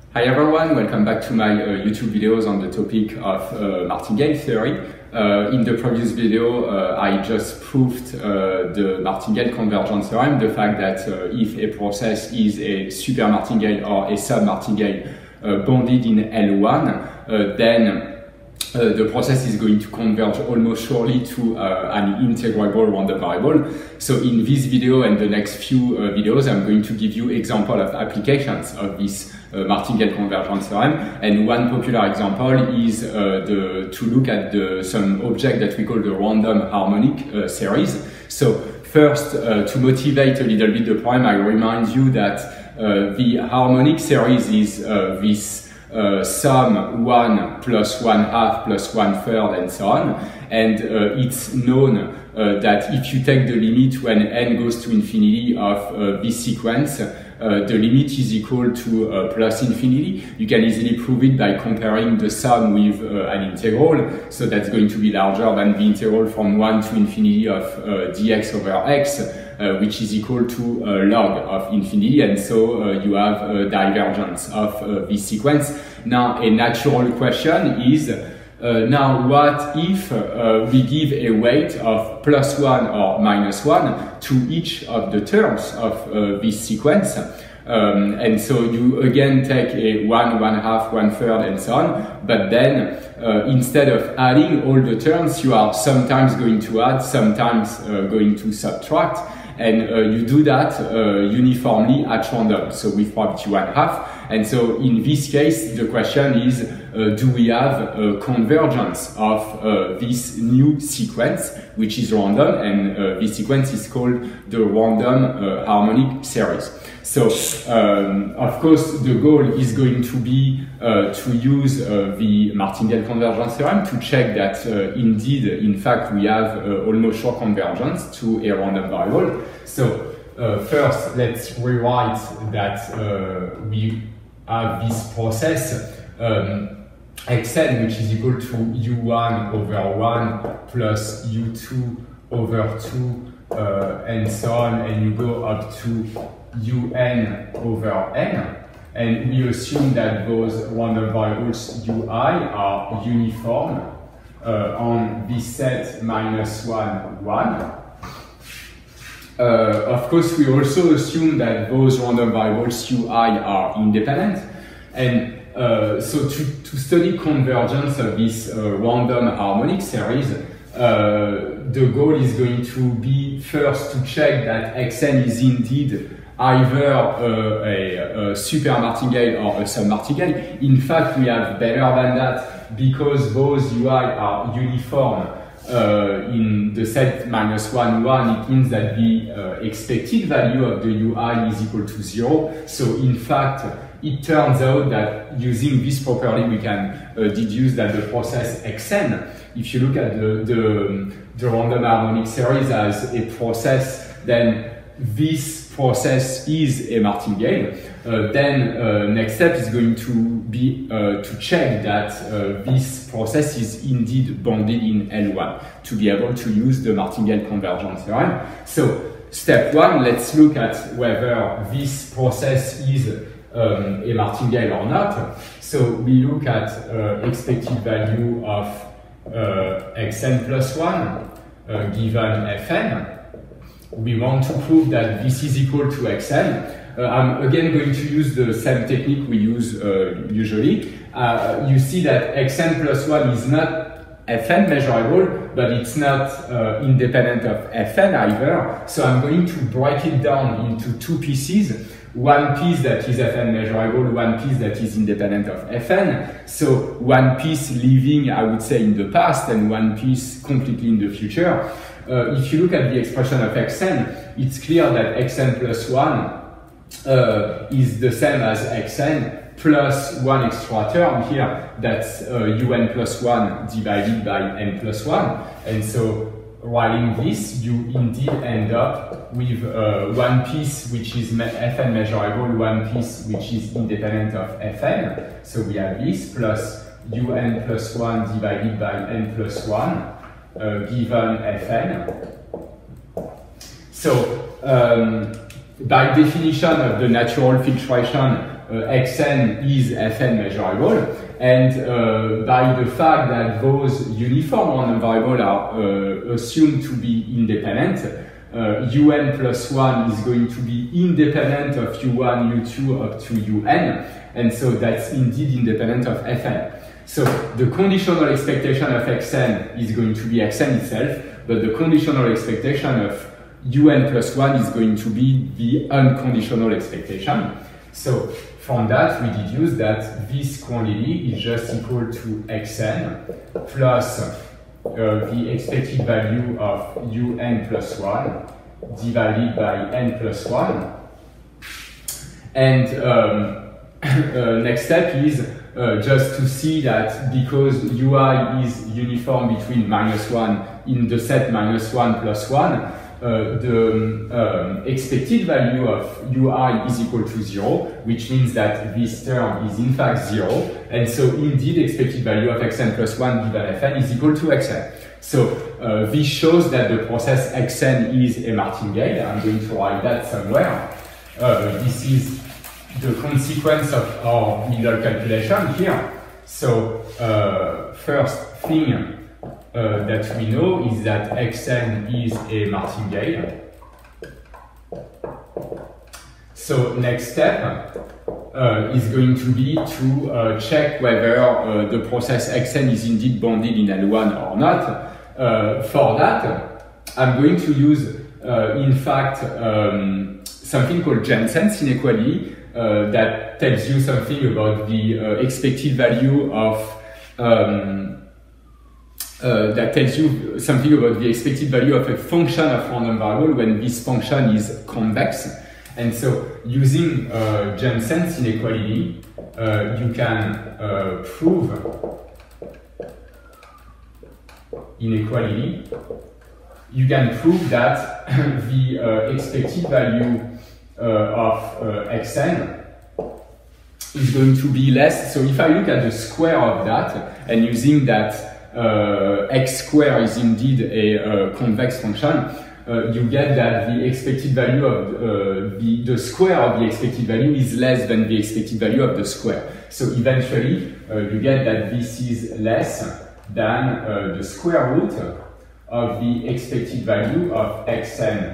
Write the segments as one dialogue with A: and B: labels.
A: Hi everyone, welcome back to my YouTube videos on the topic of Martingale theory. In the previous video, I just proved the Martingale convergence theorem, the fact that if a process is a super Martingale or a sub Martingale bounded in L1, then the process is going to converge almost surely to an integrable random variable. So in this video and the next few videos, I'm going to give you example of applications of this Martingale convergence theorem. And one popular example is to look at some object that we call the random harmonic series. So first, to motivate a little bit the problem, I remind you that the harmonic series is this sum 1 plus 1/2 plus 1/3 and so on, and it's known that if you take the limit when n goes to infinity of this sequence, the limit is equal to plus infinity. You can easily prove it by comparing the sum with an integral, so that's going to be larger than the integral from 1 to infinity of dx over x, which is equal to log of infinity, and so you have a divergence of this sequence. Now, a natural question is, now what if we give a weight of +1 or -1 to each of the terms of this sequence? And so you again take a 1, 1/2, 1/3 and so on, but then instead of adding all the terms, you are sometimes going to add, sometimes going to subtract, and you do that uniformly at random, so with probability 1/2. And so in this case, the question is, do we have a convergence of this new sequence, which is random, and this sequence is called the random harmonic series. So, of course, the goal is going to be to use the Martingale convergence theorem to check that indeed, in fact, we have almost sure convergence to a random variable. So, first, let's rewrite that we have this process xn, which is equal to u1 over 1 plus u2 over 2 and so on, and you go up to un over n, and we assume that those random variables ui are uniform on this set -1, 1. Of course, we also assume that those random variables ui are independent, and so to study convergence of this random harmonic series, the goal is going to be first to check that xn is indeed either a super Martingale or a sub Martingale. In fact, we have better than that, because those ui are uniform in the set -1, 1, it means that the expected value of the ui is equal to 0. So in fact, it turns out that using this property, we can deduce that the process xn, if you look at the random harmonic series as a process, then this process is a Martingale. Then next step is going to be to check that this process is indeed bounded in L1 to be able to use the Martingale convergence theorem. So step 1, let's look at whether this process is a Martingale or not. So we look at expected value of xn plus 1 given fn. We want to prove that this is equal to xn. I'm again going to use the same technique we use usually. You see that xn plus 1 is not fn measurable, but it's not independent of fn either. So I'm going to break it down into two pieces. One piece that is fn measurable, one piece that is independent of fn. So one piece living, I would say, in the past, and one piece completely in the future. If you look at the expression of xn, it's clear that xn plus 1 is the same as xn plus one extra term here, that's un plus 1 divided by n plus 1. And so writing this, you indeed end up with one piece which is fn measurable, one piece which is independent of fn. So we have this plus un plus 1 divided by n plus 1 given fn. So by definition of the natural filtration, xn is fn measurable, and by the fact that those uniform random variables are assumed to be independent, un plus 1 is going to be independent of u1, u2 up to un, and so that's indeed independent of fn. So the conditional expectation of xn is going to be xn itself, but the conditional expectation of un plus 1 is going to be the unconditional expectation. So from that, we deduce that this quantity is just equal to xn plus the expected value of un plus 1 divided by n plus 1. And next step is just to see that because ui is uniform between -1 in the set -1 plus 1, the expected value of ui is equal to 0, which means that this term is in fact 0, and so indeed expected value of xn plus 1 given fn is equal to xn. So this shows that the process xn is a martingale. I'm going to write that somewhere. This is the consequence of our middle calculation here. So first thing that we know is that xn is a martingale. So next step is going to be to check whether the process xn is indeed bounded in L1 or not. For that, I'm going to use, in fact, something called Jensen's inequality that tells you something about the expected value of a function of random variable when this function is convex. And so, using Jensen's inequality, you can prove inequality. You can prove that the expected value of xn is going to be less. So if I look at the square of that, and using that x square is indeed a convex function, you get that the expected value of the square of the expected value is less than the expected value of the square. So eventually, you get that this is less than the square root of the expected value of xn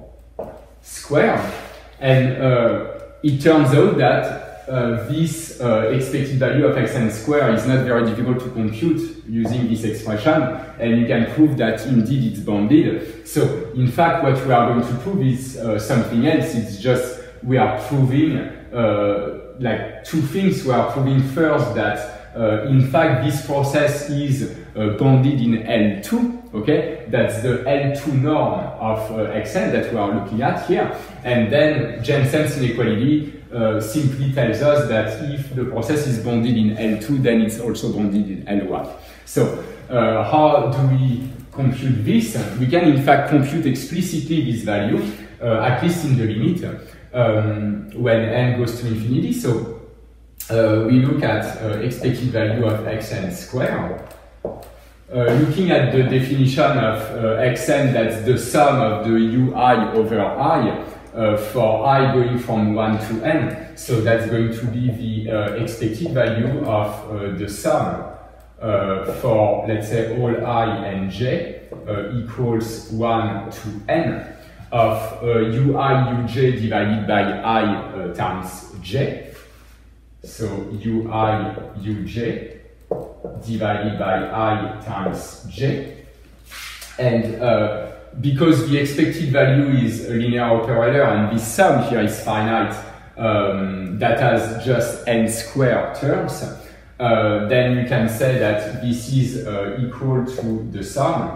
A: square. And it turns out that this expected value of xn square is not very difficult to compute using this expression, and you can prove that indeed it's bounded. So in fact, what we are going to prove is something else. It's just we are proving like two things. We are proving first that in fact this process is bounded in L2. Okay, that's the L2 norm of xn that we are looking at here. And then Jensen's inequality simply tells us that if the process is bounded in L2, then it's also bounded in L1. So how do we compute this? We can in fact compute explicitly this value, at least in the limit, when n goes to infinity. So we look at expected value of xn square. Looking at the definition of xn, that's the sum of the ui over I for I going from 1 to n. So that's going to be the expected value of the sum for, let's say, all I and j equals 1 to n of ui uj divided by I times j. So ui uj divided by I times j. And because the expected value is a linear operator and this sum here is finite, that has just n squared terms, then you can say that this is equal to the sum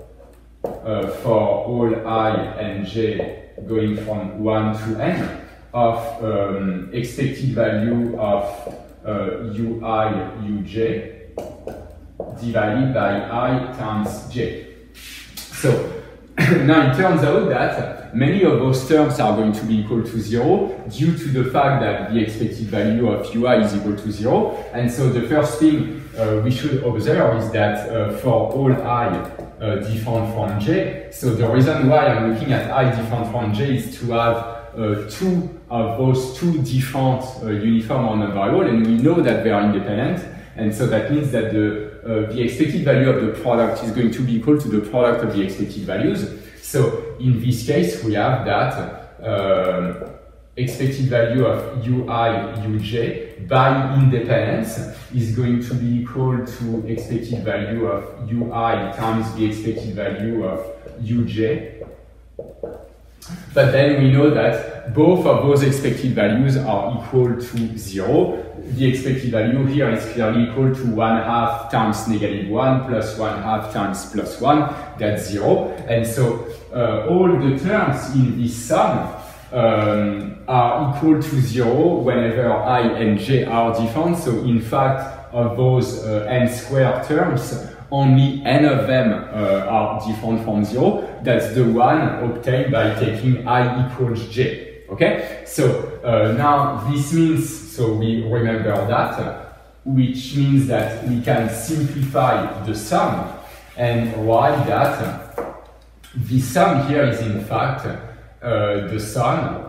A: for all I and j going from 1 to n of expected value of ui uj divided by I times j. So now it turns out that many of those terms are going to be equal to 0 due to the fact that the expected value of ui is equal to 0. And so the first thing we should observe is that for all I different from j, so the reason why I'm looking at I different from j is to have two of those two different uniform random variables, and we know that they are independent, and so that means that the expected value of the product is going to be equal to the product of the expected values. So in this case, we have that expected value of ui uj by independence is going to be equal to expected value of ui times the expected value of uj. But then we know that both of those expected values are equal to 0. The expected value here is clearly equal to 1/2 times -1 plus 1/2 times +1, that's 0. And so all the terms in this sum are equal to 0 whenever I and j are different. So in fact, of those n squared terms, only n of them are different from 0. That's the one obtained by taking I equals j. Okay? So now this means, so we remember that, which means that we can simplify the sum and write that the sum here is in fact the sum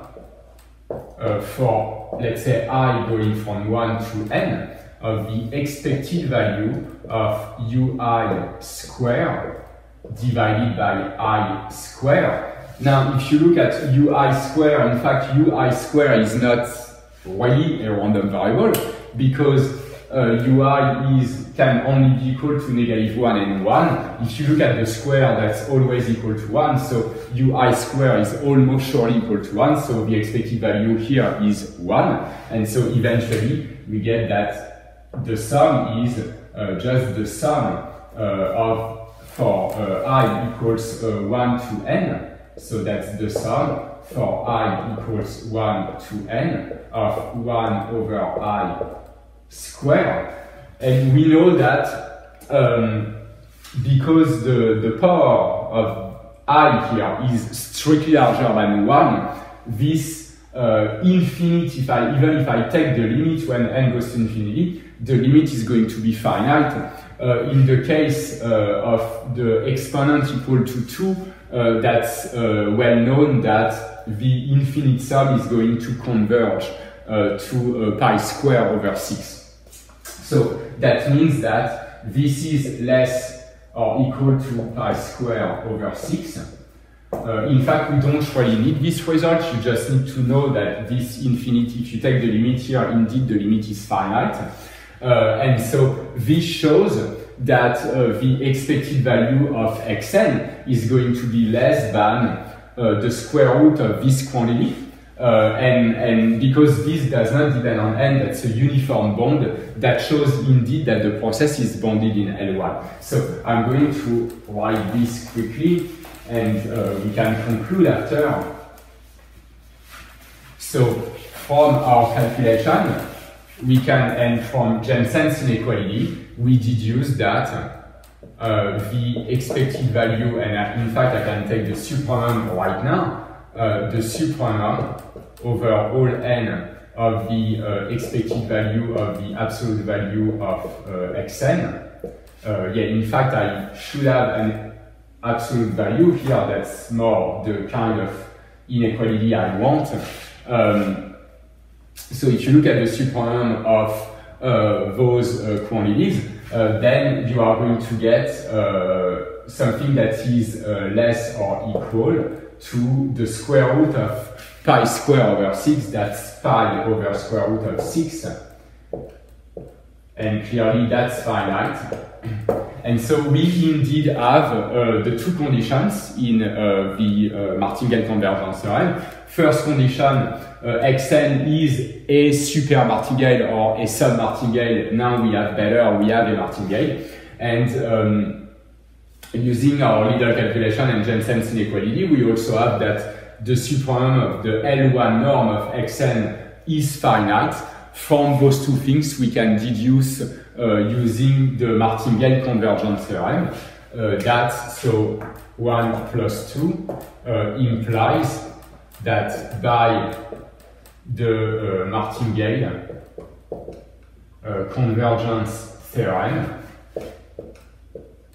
A: for, let's say, I going from 1 to n of the expected value of ui squared divided by I squared. Now, if you look at ui squared, in fact, ui squared is not really a random variable because ui can only be equal to -1 and 1. If you look at the square, that's always equal to 1. So ui squared is almost surely equal to 1. So the expected value here is 1. And so eventually we get that the sum is just the sum for I equals 1 to n. So that's the sum for I equals 1 to n of 1 over I squared. And we know that because the power of I here is strictly larger than 1, this infinite, even if I take the limit when n goes to infinity, the limit is going to be finite. In the case of the exponent equal to 2, that's well known that the infinite sum is going to converge to pi square over 6. So that means that this is less or equal to pi square over 6. In fact, we don't really need this result. You just need to know that this infinite, if you take the limit here, indeed the limit is finite. And so this shows that the expected value of xn is going to be less than the square root of this quantity. And because this does not depend on n, that's a uniform bond, that shows indeed that the process is bounded in L1. So I'm going to write this quickly, and we can conclude after. So from our calculation, we can, and from Jensen's inequality, we deduce that the expected value, and in fact I can take the supremum right now, the supremum over all n of the expected value of the absolute value of xn. Yeah, in fact I should have an absolute value here that's more the kind of inequality I want. So if you look at the supremum of those quantities, then you are going to get something that is less or equal to the square root of pi square over 6, that's pi over square root of 6. And clearly that's finite. And so we indeed have the two conditions in the Martingale convergence theorem. First condition, xn is a super Martingale or a sub Martingale. Now we have better, we have a Martingale. And using our little calculation and Jensen's inequality, we also have that the supremum of the L1 norm of xn is finite. From those two things, we can deduce using the Martingale convergence theorem that so 1 plus 2 implies that by the Martingale convergence theorem,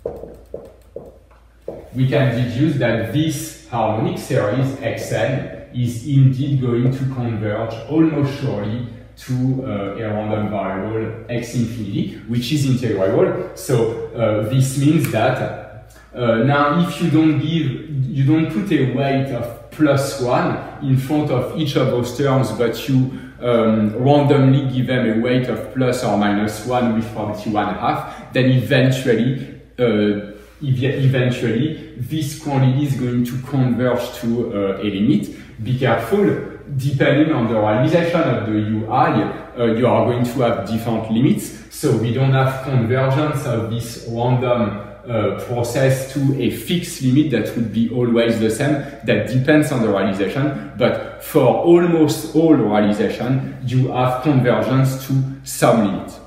A: we can deduce that this harmonic series xn is indeed going to converge almost surely to a random variable x infinity, which is integrable. So this means that now if you don't put a weight of +1 in front of each of those terms, but you randomly give them a weight of plus or minus 1 with probability 1/2, then eventually this quantity is going to converge to a limit. Be careful, depending on the realization of the UI, you are going to have different limits. So we don't have convergence of this random process to a fixed limit that would be always the same. That depends on the realization, but for almost all realization, you have convergence to some limit.